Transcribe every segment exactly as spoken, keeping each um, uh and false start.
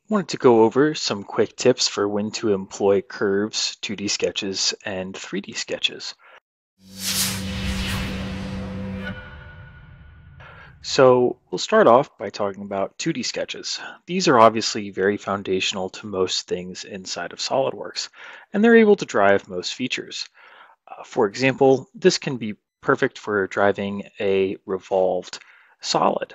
Wanted to go over some quick tips for when to employ curves, two D sketches, and three D sketches. So we'll start off by talking about two D sketches. These are obviously very foundational to most things inside of SOLIDWORKS, and they're able to drive most features. Uh, for example, this can be perfect for driving a revolved solid.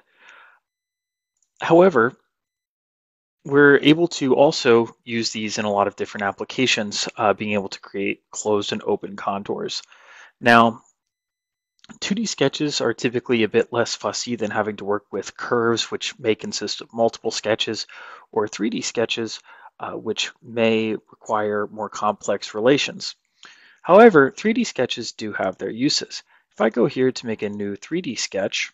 However, we're able to also use these in a lot of different applications, uh, being able to create closed and open contours. Now, two D sketches are typically a bit less fussy than having to work with curves, which may consist of multiple sketches, or three D sketches, uh, which may require more complex relations. However, three D sketches do have their uses. If I go here to make a new three D sketch,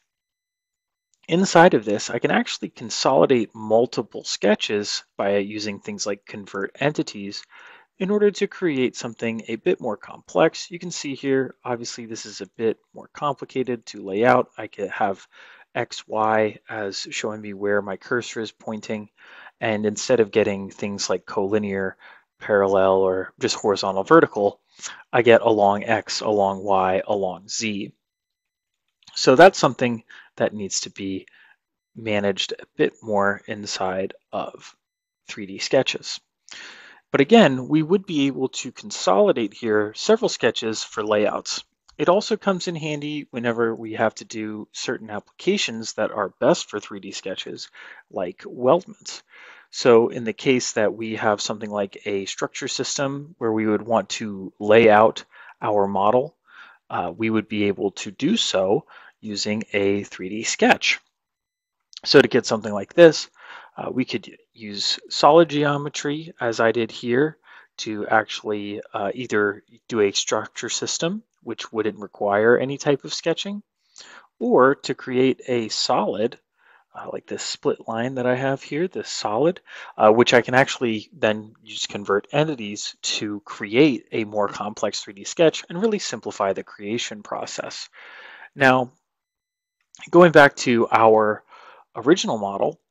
inside of this, I can actually consolidate multiple sketches by using things like convert entities in order to create something a bit more complex. You can see here, obviously this is a bit more complicated to lay out. I could have X, Y as showing me where my cursor is pointing. And instead of getting things like collinear, parallel, or just horizontal vertical, I get along X, along Y, along Z. So that's something that needs to be managed a bit more inside of three D sketches. But again, we would be able to consolidate here several sketches for layouts. It also comes in handy whenever we have to do certain applications that are best for three D sketches, like weldments. So in the case that we have something like a structure system where we would want to lay out our model, uh, we would be able to do so using a three D sketch. So to get something like this, uh, we could use solid geometry, as I did here, to actually uh, either do a structure system, which wouldn't require any type of sketching, or to create a solid, uh, like this split line that I have here, this solid, uh, which I can actually then use convert entities to create a more complex three D sketch and really simplify the creation process. Now, going back to our original model,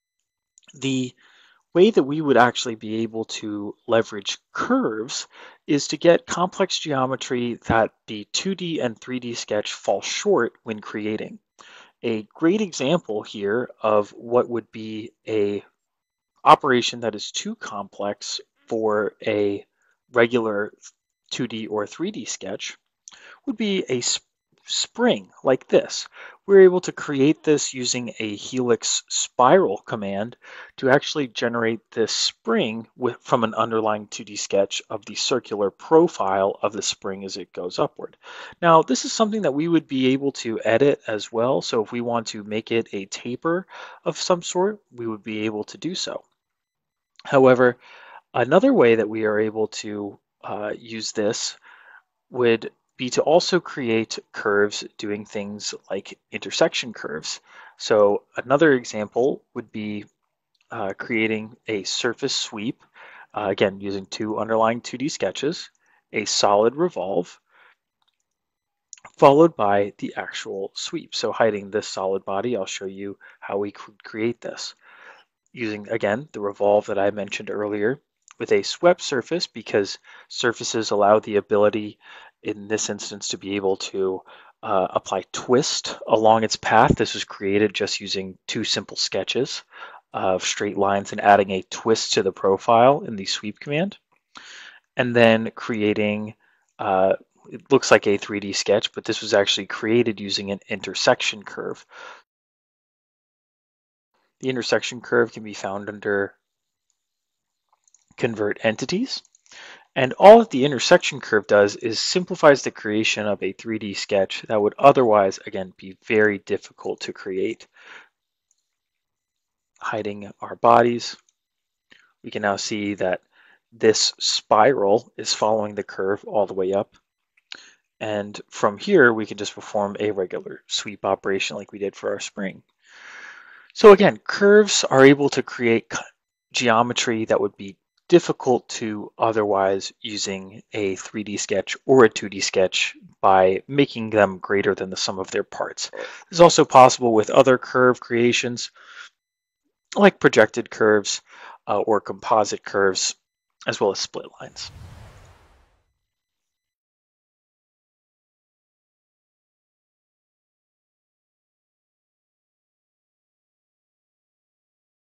the way that we would actually be able to leverage curves is to get complex geometry that the two D and three D sketch fall short when creating. A great example here of what would be a operation that is too complex for a regular two D or three D sketch would be a spring like this. We're able to create this using a helix spiral command to actually generate this spring with, from an underlying two D sketch of the circular profile of the spring as it goes upward. Now, this is something that we would be able to edit as well. So if we want to make it a taper of some sort, we would be able to do so. However, another way that we are able to uh, use this would be to also create curves doing things like intersection curves. So another example would be uh, creating a surface sweep, uh, again, using two underlying two D sketches, a solid revolve, followed by the actual sweep. So hiding this solid body, I'll show you how we could create this. Using, again, the revolve that I mentioned earlier, with a swept surface, because surfaces allow the ability in this instance to be able to uh, apply twist along its path. This was created just using two simple sketches of straight lines and adding a twist to the profile in the sweep command. And then creating, uh, it looks like a three D sketch, but this was actually created using an intersection curve. The intersection curve can be found under convert entities. And all that the intersection curve does is simplifies the creation of a three D sketch that would otherwise, again, be very difficult to create. Hiding our bodies, we can now see that this spiral is following the curve all the way up. And from here, we can just perform a regular sweep operation like we did for our spring. So again, curves are able to create geometry that would be difficult to otherwise using a three D sketch or a two D sketch by making them greater than the sum of their parts. This is also possible with other curve creations. like projected curves uh, or composite curves, as well as split lines.